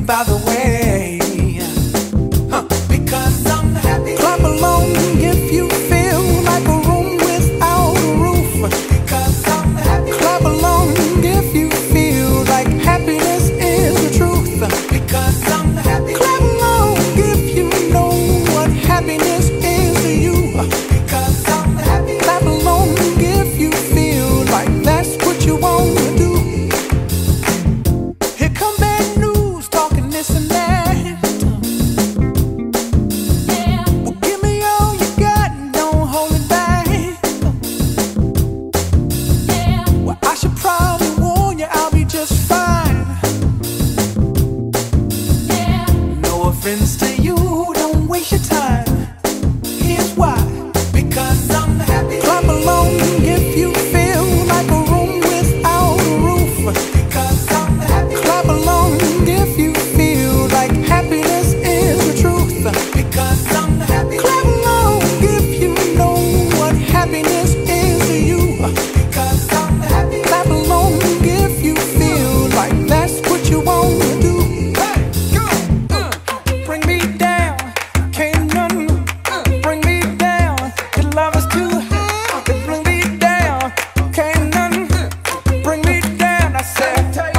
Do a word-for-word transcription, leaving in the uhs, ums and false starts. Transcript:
by the way. Huh. Because I'm happy. Clap along if you feel like a room without a roof. Because I'm happy. Clap along if you feel like happiness is the truth. Because I'm happy. Clap along if you know what happiness is to you. Because I'm happy. Clap along if you feel like that's what you want to do. Here come bad news, talking this and that. Yeah. Well, give me all you got and don't hold it back. Yeah. Well, I should probably warn you, I'll be just fine. Yeah. No offense to you, don't waste your time. Here's why. Because I'm happy. Clap along if you feel like a room without a roof. Because I'm happy. Clap along if you feel like happiness is the truth. Because I'm happy. Clap along if you know what happiness is to you. Because I'm happy. Clap along if you feel like that's what you want to do. Hey, go! Uh, bring me down, can't none bring me down. Your love is too high. Bring me down, can't none bring me down. I said.